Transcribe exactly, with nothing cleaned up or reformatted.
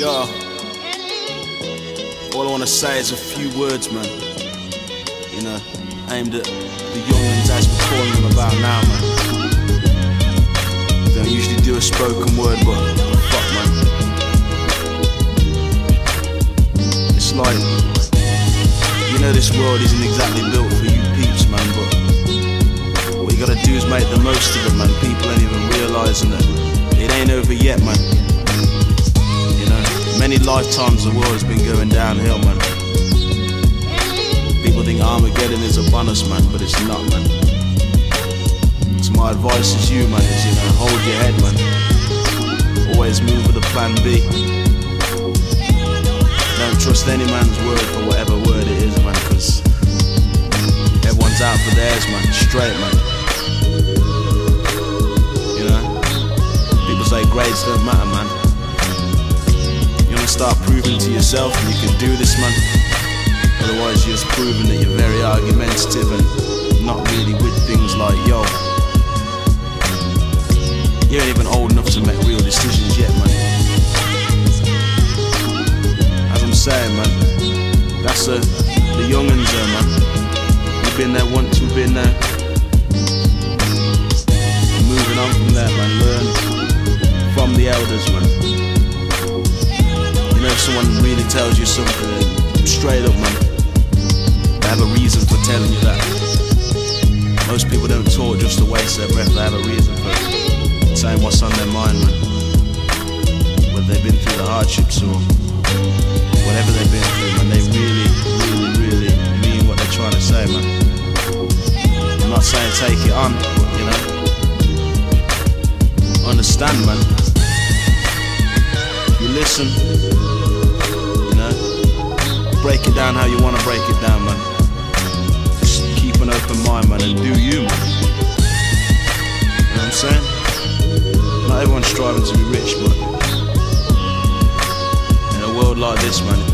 Yo, all I wanna say is a few words, man. You know, aimed at the young'uns as we're calling them about now, man. Don't usually do a spoken word, but, but fuck, man. It's like, you know, this world isn't exactly built for you peeps, man, but what you gotta do is make the most of it, man. People ain't even realising that it ain't over yet, man. Many lifetimes the world has been going downhill, man. People think Armageddon is upon us, man, but it's not, man. So my advice is you, man, is, you know, hold your head, man. Always move with a plan B. Don't trust any man's word for whatever word it is, man, because everyone's out for theirs, man. Straight, man. You know? People say grades don't matter, man. Start proving to yourself that you can do this, man. Otherwise you're just proving that you're very argumentative and not really with things like, yo, you ain't even old enough to make real decisions yet, man. As I'm saying, man, that's a, the young'uns there, man. We've been there once, we've been there. Moving on from there, man. Learn from the elders, man. You know, if someone really tells you something, straight up, man, they have a reason for telling you that. Most people don't talk just to waste their breath, they have a reason for saying what's on their mind, man. Whether they've been through the hardships or whatever they've been through, man, they really, really, really mean what they're trying to say, man. I'm not saying take it on, but, you know, understand, man. You listen, you know, break it down how you want to break it down, man. Just keep an open mind, man, and do you, man. You know what I'm saying? Not everyone's striving to be rich, but in a world like this, man,